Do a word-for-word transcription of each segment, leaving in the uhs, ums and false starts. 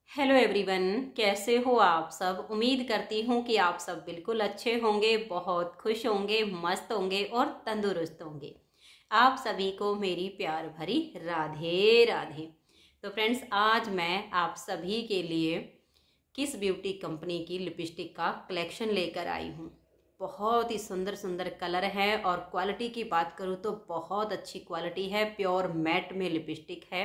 Hello everyone, कैसे हो आप सब। उम्मीद करती हूँ कि आप सब बिल्कुल अच्छे होंगे, बहुत खुश होंगे, मस्त होंगे और तंदुरुस्त होंगे। आप सभी को मेरी प्यार भरी राधे राधे। तो फ्रेंड्स, आज मैं आप सभी के लिए किस ब्यूटी कंपनी की लिपस्टिक का कलेक्शन लेकर आई हूँ। बहुत ही सुंदर सुंदर कलर है और क्वालिटी की बात करूँ तो बहुत अच्छी क्वालिटी है। प्योर मैट में लिपस्टिक है।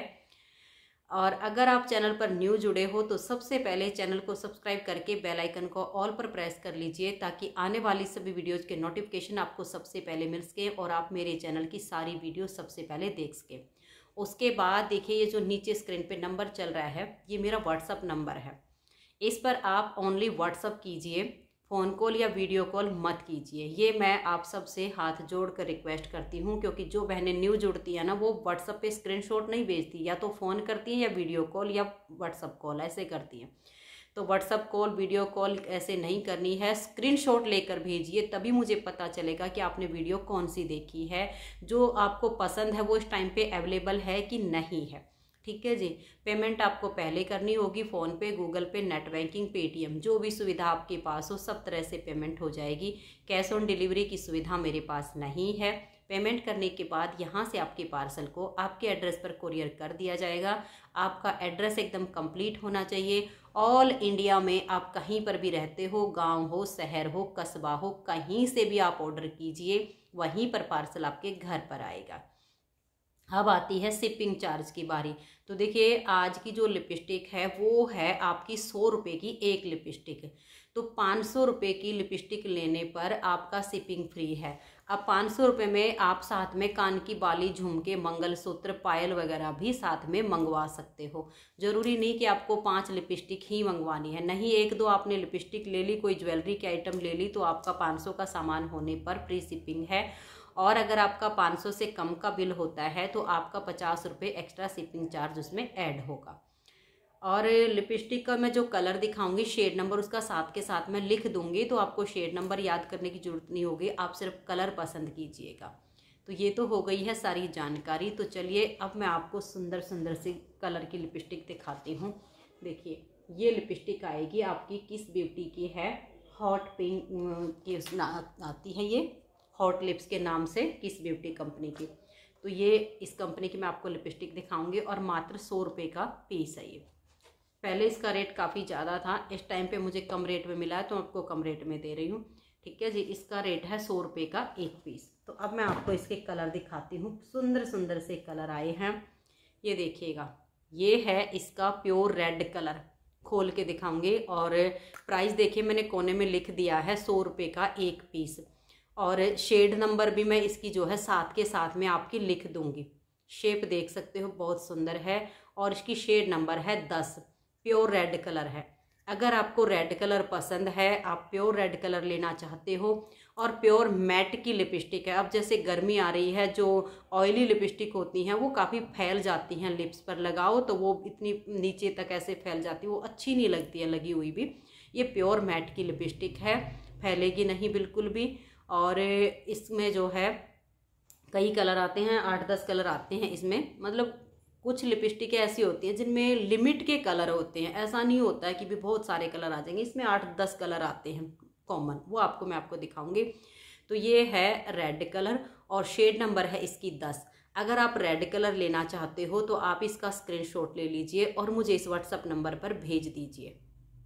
और अगर आप चैनल पर न्यू जुड़े हो तो सबसे पहले चैनल को सब्सक्राइब करके बेल आइकन को ऑल पर प्रेस कर लीजिए, ताकि आने वाली सभी वीडियोज़ के नोटिफिकेशन आपको सबसे पहले मिल सके और आप मेरे चैनल की सारी वीडियो सबसे पहले देख सके। उसके बाद देखिए, ये जो नीचे स्क्रीन पे नंबर चल रहा है, ये मेरा व्हाट्सअप नंबर है। इस पर आप ओनली व्हाट्सअप कीजिए, फ़ोन कॉल या वीडियो कॉल मत कीजिए। ये मैं आप सब से हाथ जोड़ कर रिक्वेस्ट करती हूँ, क्योंकि जो बहनें न्यू जुड़ती हैं ना, वो व्हाट्सअप पे स्क्रीनशॉट नहीं भेजती, या तो फ़ोन करती हैं या वीडियो कॉल या व्हाट्सअप कॉल ऐसे करती हैं। तो व्हाट्सअप कॉल वीडियो कॉल ऐसे नहीं करनी है, स्क्रीनशॉट लेकर भेजिए, तभी मुझे पता चलेगा कि आपने वीडियो कौन सी देखी है, जो आपको पसंद है वो इस टाइम पे अवेलेबल है कि नहीं है। ठीक है जी। पेमेंट आपको पहले करनी होगी, फ़ोन पे, गूगल पे, नेट बैंकिंग, पेटीएम, जो भी सुविधा आपके पास हो सब तरह से पेमेंट हो जाएगी। कैश ऑन डिलीवरी की सुविधा मेरे पास नहीं है। पेमेंट करने के बाद यहाँ से आपके पार्सल को आपके एड्रेस पर कुरियर कर दिया जाएगा। आपका एड्रेस एकदम कंप्लीट होना चाहिए। ऑल इंडिया में आप कहीं पर भी रहते हो, गांव हो, शहर हो, कस्बा हो, कहीं से भी आप ऑर्डर कीजिए, वहीं पर पार्सल आपके घर पर आएगा। अब आती है शिपिंग चार्ज की बारी। तो देखिए, आज की जो लिपस्टिक है वो है आपकी सौ रुपये की एक लिपस्टिक। तो पाँच सौ रुपये की लिपस्टिक लेने पर आपका शिपिंग फ्री है। अब पाँच सौ रुपये में आप साथ में कान की बाली, झुमके, मंगलसूत्र, पायल वगैरह भी साथ में मंगवा सकते हो। ज़रूरी नहीं कि आपको पांच लिपस्टिक ही मंगवानी है, नहीं, एक दो आपने लिपस्टिक ले ली, कोई ज्वेलरी की आइटम ले ली, तो आपका पाँच सौ का सामान होने पर फ्री शिपिंग है। और अगर आपका पाँच सौ से कम का बिल होता है तो आपका पचास रुपये एक्स्ट्रा शिपिंग चार्ज उसमें ऐड होगा। और लिपस्टिक का मैं जो कलर दिखाऊंगी, शेड नंबर उसका साथ के साथ मैं लिख दूंगी, तो आपको शेड नंबर याद करने की जरूरत नहीं होगी, आप सिर्फ कलर पसंद कीजिएगा। तो ये तो हो गई है सारी जानकारी। तो चलिए, अब मैं आपको सुंदर सुंदर सी कलर की लिपस्टिक दिखाती हूँ। देखिए, ये लिपस्टिक आएगी आपकी किस ब्यूटी की है, हॉट पिंक की आती है, ये हॉट लिप्स के नाम से किस ब्यूटी कंपनी की। तो ये इस कंपनी की मैं आपको लिपस्टिक दिखाऊंगी और मात्र सौ रुपये का पीस है ये। पहले इसका रेट काफ़ी ज़्यादा था, इस टाइम पे मुझे कम रेट में मिला है तो आपको कम रेट में दे रही हूँ। ठीक है जी। इसका रेट है सौ रुपये का एक पीस। तो अब मैं आपको इसके कलर दिखाती हूँ। सुंदर सुंदर से कलर आए हैं, ये देखिएगा। ये है इसका प्योर रेड कलर, खोल के दिखाऊंगी। और प्राइस देखिए, मैंने कोने में लिख दिया है सौ रुपये का एक पीस। और शेड नंबर भी मैं इसकी जो है साथ के साथ में आपकी लिख दूंगी। शेप देख सकते हो, बहुत सुंदर है। और इसकी शेड नंबर है दस। प्योर रेड कलर है। अगर आपको रेड कलर पसंद है, आप प्योर रेड कलर लेना चाहते हो, और प्योर मैट की लिपस्टिक है। अब जैसे गर्मी आ रही है, जो ऑयली लिपस्टिक होती हैं वो काफ़ी फैल जाती हैं, लिप्स पर लगाओ तो वो इतनी नीचे तक ऐसे फैल जाती है, वो अच्छी नहीं लगती है लगी हुई भी। ये प्योर मैट की लिपस्टिक है, फैलेगी नहीं बिल्कुल भी। और इसमें जो है कई कलर आते हैं, आठ दस कलर आते हैं इसमें। मतलब कुछ लिपस्टिक ऐसी होती हैं जिनमें लिमिट के कलर होते हैं, ऐसा नहीं होता है कि भी बहुत सारे कलर आ जाएंगे। इसमें आठ दस कलर आते हैं कॉमन, वो आपको मैं आपको दिखाऊंगी। तो ये है रेड कलर और शेड नंबर है इसकी दस। अगर आप रेड कलर लेना चाहते हो तो आप इसका स्क्रीनशॉट ले लीजिए और मुझे इस व्हाट्सएप नंबर पर भेज दीजिए।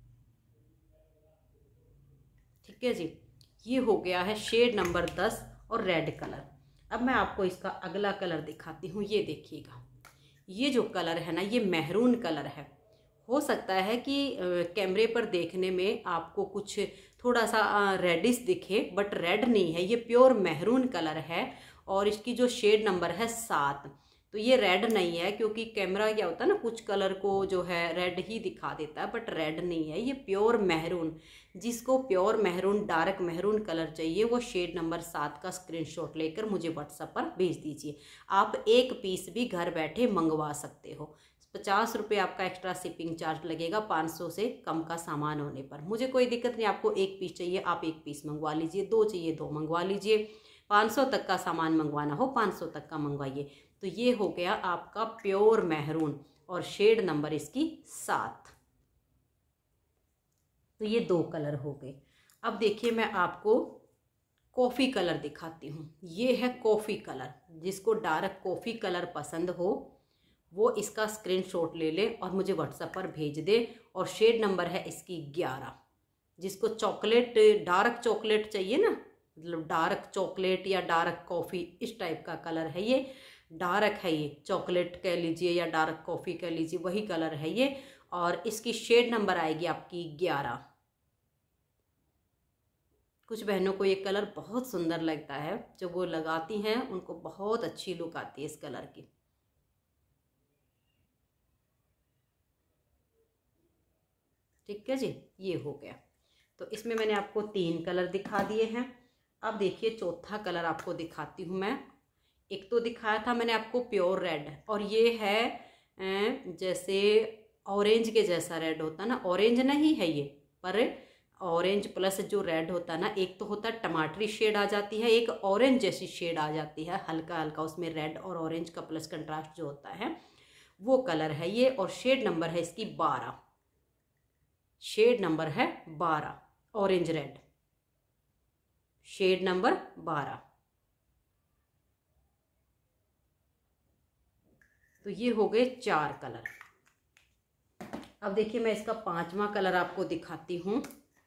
ठीक है जी। ये हो गया है शेड नंबर दस और रेड कलर। अब मैं आपको इसका अगला कलर दिखाती हूँ। ये देखिएगा, ये जो कलर है ना, ये मैरून कलर है। हो सकता है कि कैमरे पर देखने में आपको कुछ थोड़ा सा रेडिश दिखे, बट रेड नहीं है, ये प्योर मैरून कलर है। और इसकी जो शेड नंबर है सात। तो ये रेड नहीं है, क्योंकि कैमरा क्या होता है ना, कुछ कलर को जो है रेड ही दिखा देता है, बट रेड नहीं है, ये प्योर मैरून। जिसको pure maroon, dark maroon colour चाहिए, वो शेड नंबर सात का स्क्रीनशॉट लेकर मुझे व्हाट्सएप पर भेज दीजिए। आप एक पीस भी घर बैठे मंगवा सकते हो। पचास रुपये आपका एक्स्ट्रा शिपिंग चार्ज लगेगा पाँच सौ से कम का सामान होने पर। मुझे कोई दिक्कत नहीं, आपको एक पीस चाहिए आप एक पीस मंगवा लीजिए, दो चाहिए दो मंगवा लीजिए, पाँच सौ तक का सामान मंगवाना हो पाँच सौ तक का मंगवाइए। तो ये हो गया आपका प्योर मैरून और शेड नंबर इसकी सात। तो ये दो कलर हो गए। अब देखिए मैं आपको कॉफ़ी कलर दिखाती हूँ। ये है कॉफ़ी कलर। जिसको डार्क कॉफ़ी कलर पसंद हो वो इसका स्क्रीनशॉट ले ले और मुझे व्हाट्सएप पर भेज दे। और शेड नंबर है इसकी ग्यारह। जिसको चॉकलेट डार्क चॉकलेट चाहिए ना, मतलब डार्क चॉकलेट या डार्क कॉफ़ी, इस टाइप का कलर है ये। डार्क है ये, चॉकलेट कह लीजिए या डार्क कॉफ़ी कह लीजिए, वही कलर है ये। और इसकी शेड नंबर आएगी आपकी ग्यारह। कुछ बहनों को ये कलर बहुत सुंदर लगता है, जब वो लगाती हैं उनको बहुत अच्छी लुक आती है इस कलर की। ठीक है जी, ये हो गया। तो इसमें मैंने आपको तीन कलर दिखा दिए हैं। अब देखिए चौथा कलर आपको दिखाती हूँ मैं। एक तो दिखाया था मैंने आपको प्योर रेड, और ये है जैसे ऑरेंज के जैसा रेड होता है ना, ऑरेंज नहीं है ये, पर ऑरेंज प्लस जो रेड होता है ना, एक तो होता है टमाटरी शेड आ जाती है, एक ऑरेंज जैसी शेड आ जाती है, हल्का हल्का उसमें रेड और ऑरेंज का प्लस कंट्रास्ट जो होता है वो कलर है ये। और शेड नंबर है इसकी बारह। शेड नंबर है बारह, ऑरेंज रेड, शेड नंबर बारह। तो ये हो गए चार कलर। अब देखिए मैं इसका पांचवा कलर आपको दिखाती हूँ।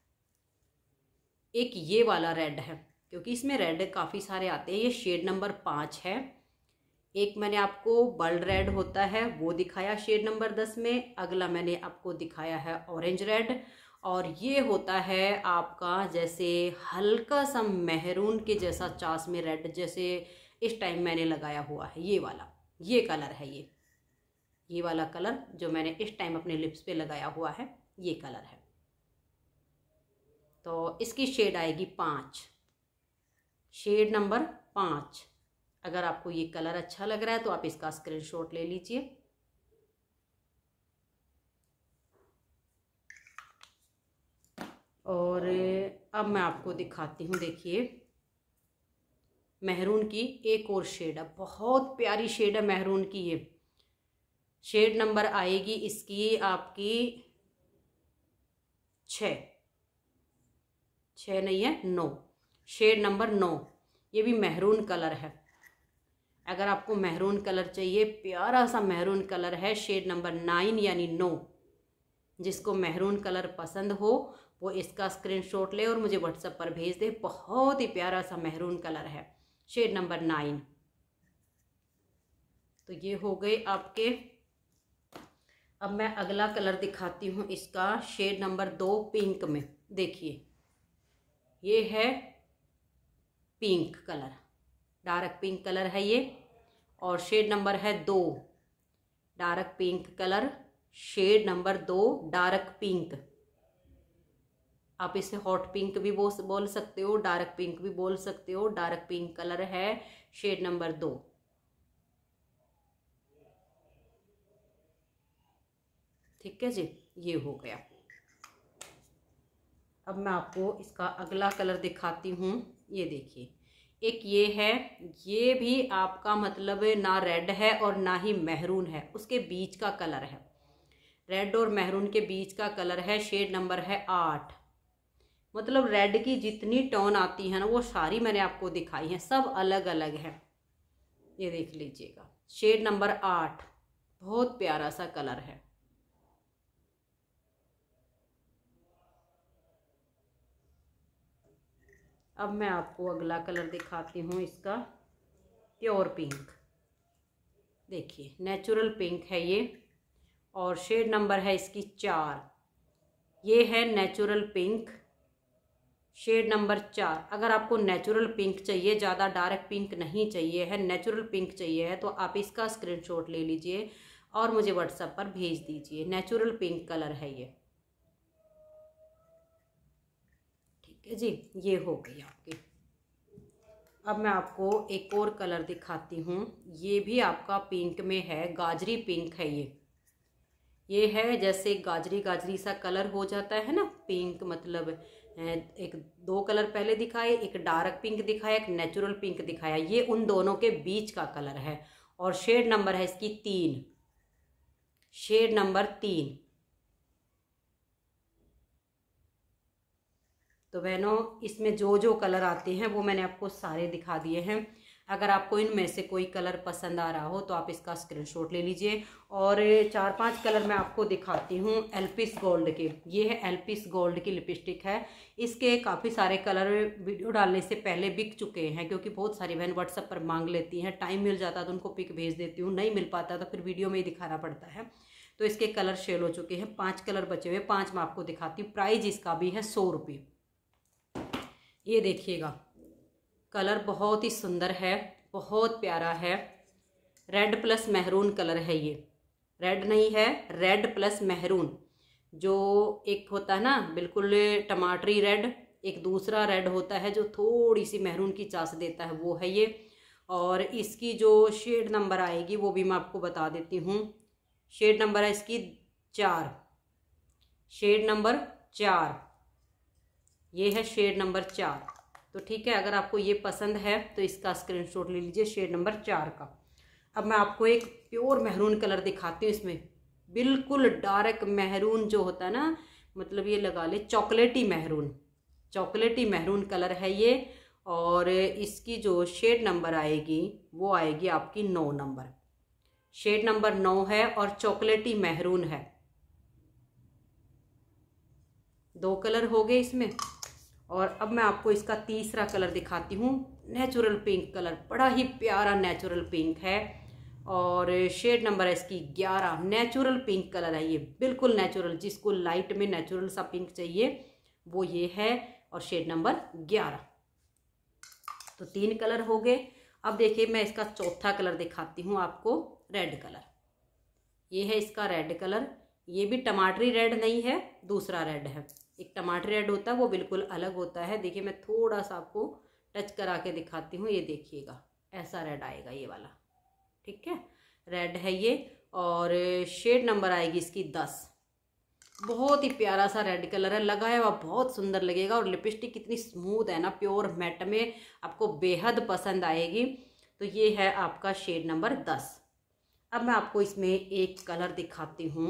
एक ये वाला रेड है, क्योंकि इसमें रेड काफ़ी सारे आते हैं। ये शेड नंबर पाँच है। एक मैंने आपको बल्ड रेड होता है वो दिखाया शेड नंबर दस में। अगला मैंने आपको दिखाया है ऑरेंज रेड। और ये होता है आपका जैसे हल्का सा मेहरून के जैसा चास में रेड, जैसे इस टाइम मैंने लगाया हुआ है ये वाला, ये कलर है ये ये वाला कलर जो मैंने इस टाइम अपने लिप्स पे लगाया हुआ है, ये कलर है। तो इसकी शेड आएगी पाँच, शेड नंबर पाँच। अगर आपको ये कलर अच्छा लग रहा है तो आप इसका स्क्रीनशॉट ले लीजिए। और अब मैं आपको दिखाती हूँ, देखिए मेहरून की एक और शेड है, बहुत प्यारी शेड है मेहरून की। ये शेड नंबर आएगी इसकी आपकी छः, छः नहीं है नौ, शेड नंबर नौ। ये भी मेहरून कलर है। अगर आपको मेहरून कलर चाहिए, प्यारा सा मेहरून कलर है, शेड नंबर नाइन यानी नौ। जिसको मेहरून कलर पसंद हो वो इसका स्क्रीनशॉट ले और मुझे व्हाट्सएप पर भेज दे। बहुत ही प्यारा सा मेहरून कलर है, शेड नंबर नाइन। तो ये हो गए आपके। अब मैं अगला कलर दिखाती हूँ इसका, शेड नंबर दो पिंक में। देखिए ये है pink colour, dark pink colour है ये। और शेड नंबर है दो, dark pink colour, shade number दो डार्क पिंक। आप इसे हॉट पिंक भी बोल सकते हो, डार्क पिंक भी बोल सकते हो। डार्क पिंक कलर है, शेड नंबर दो। ठीक है जी, ये हो गया। अब मैं आपको इसका अगला कलर दिखाती हूँ। ये देखिए एक ये है, ये भी आपका मतलब ना रेड है और ना ही मेहरून है, उसके बीच का कलर है। रेड और मेहरून के बीच का कलर है, शेड नंबर है आठ। मतलब रेड की जितनी टोन आती है ना वो सारी मैंने आपको दिखाई हैं, सब अलग अलग है। ये देख लीजिएगा, शेड नंबर आठ, बहुत प्यारा सा कलर है। अब मैं आपको अगला कलर दिखाती हूँ इसका, प्योर पिंक। देखिए नेचुरल पिंक है ये, और शेड नंबर है इसकी चार। ये है नेचुरल पिंक, शेड नंबर चार। अगर आपको नेचुरल पिंक चाहिए, ज़्यादा डार्क पिंक नहीं चाहिए है, नेचुरल पिंक चाहिए है, तो आप इसका स्क्रीनशॉट ले लीजिए और मुझे व्हाट्सएप पर भेज दीजिए। नेचुरल पिंक कलर है ये। ठीक है जी, ये हो गई आपकी। अब मैं आपको एक और कलर दिखाती हूँ। ये भी आपका पिंक में है, गाजरी पिंक है ये। ये है जैसे गाजरी गाजरी सा कलर हो जाता है ना पिंक, मतलब एक दो कलर पहले दिखाए, एक डार्क पिंक दिखाया, एक नेचुरल पिंक दिखाया। ये उन दोनों के बीच का कलर है, और शेड नंबर है इसकी तीन, शेड नंबर तीन। तो बहनों इसमें जो जो कलर आते हैं वो मैंने आपको सारे दिखा दिए हैं। अगर आपको इनमें से कोई कलर पसंद आ रहा हो तो आप इसका स्क्रीनशॉट ले लीजिए। और चार पांच कलर मैं आपको दिखाती हूँ एल्पिस गोल्ड के। ये है एल्पिस गोल्ड की लिपस्टिक है। इसके काफ़ी सारे कलर वीडियो डालने से पहले बिक चुके हैं, क्योंकि बहुत सारी बहन व्हाट्सएप पर मांग लेती हैं। टाइम मिल जाता तो उनको पिक भेज देती हूँ, नहीं मिल पाता तो फिर वीडियो में ही दिखाना पड़ता है। तो इसके कलर शेल हो चुके हैं, पाँच कलर बचे हुए, पाँच मैं आपको दिखाती हूँ। प्राइस इसका भी है सौ रुपये। ये देखिएगा कलर बहुत ही सुंदर है, बहुत प्यारा है। रेड प्लस मेहरून कलर है ये, रेड नहीं है, रेड प्लस मेहरून। जो एक होता है ना बिल्कुल टमाटरी रेड, एक दूसरा रेड होता है जो थोड़ी सी मेहरून की चास देता है, वो है ये। और इसकी जो शेड नंबर आएगी वो भी मैं आपको बता देती हूँ। शेड नंबर है इसकी चार, शेड नंबर चार, ये है शेड नंबर चार। तो ठीक है, अगर आपको ये पसंद है तो इसका स्क्रीनशॉट ले लीजिए, शेड नंबर चार का। अब मैं आपको एक प्योर मेहरून कलर दिखाती हूँ। इसमें बिल्कुल डार्क मेहरून जो होता है ना, मतलब ये लगा ले चॉकलेटी मेहरून, चॉकलेटी मेहरून कलर है ये। और इसकी जो शेड नंबर आएगी वो आएगी आपकी नौ नंबर, शेड नंबर नौ है और चॉकलेटी मेहरून है। दो कलर हो गए इसमें। और अब मैं आपको इसका तीसरा कलर दिखाती हूँ, नेचुरल पिंक कलर, बड़ा ही प्यारा नेचुरल पिंक है। और शेड नंबर है इसकी ग्यारह। नेचुरल पिंक कलर है ये, बिल्कुल नेचुरल, जिसको लाइट में नेचुरल सा पिंक चाहिए वो ये है। और शेड नंबर ग्यारह। तो तीन कलर हो गए। अब देखिए मैं इसका चौथा कलर दिखाती हूँ आपको, रेड कलर। ये है इसका रेड कलर। ये भी टमाटरी रेड नहीं है, दूसरा रेड है। एक टमाटरी रेड होता है वो बिल्कुल अलग होता है। देखिए मैं थोड़ा सा आपको टच करा के दिखाती हूँ, ये देखिएगा ऐसा रेड आएगा ये वाला, ठीक है, रेड है ये। और शेड नंबर आएगी इसकी दस। बहुत ही प्यारा सा रेड कलर है, लगाया हुआ बहुत सुंदर लगेगा। और लिपस्टिक कितनी स्मूथ है ना, प्योर मैट में, आपको बेहद पसंद आएगी। तो ये है आपका शेड नंबर दस। अब मैं आपको इसमें एक कलर दिखाती हूँ,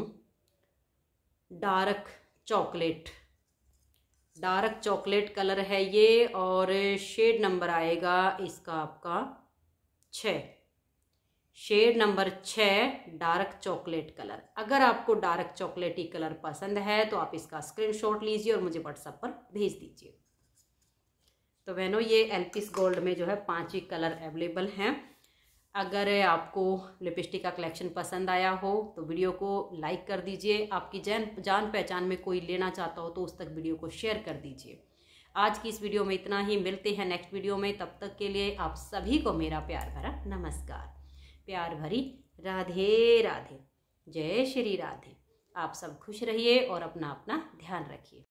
dark chocolate, dark chocolate colour है ये। और शेड नंबर आएगा इसका आपका छः, शेड नंबर छः, डार्क चॉकलेट कलर। अगर आपको डार्क चॉकलेटी कलर पसंद है तो आप इसका स्क्रीनशॉट लीजिए और मुझे व्हाट्सएप पर भेज दीजिए। तो बहनों ये एल्पिस गोल्ड में जो है पांच ही कलर अवेलेबल हैं। अगर आपको लिपस्टिक का कलेक्शन पसंद आया हो तो वीडियो को लाइक कर दीजिए। आपकी जान जान पहचान में कोई लेना चाहता हो तो उस तक वीडियो को शेयर कर दीजिए। आज की इस वीडियो में इतना ही, मिलते हैं नेक्स्ट वीडियो में। तब तक के लिए आप सभी को मेरा प्यार भरा नमस्कार, प्यार भरी राधे राधे, जय श्री राधे। आप सब खुश रहिए और अपना अपना ध्यान रखिए।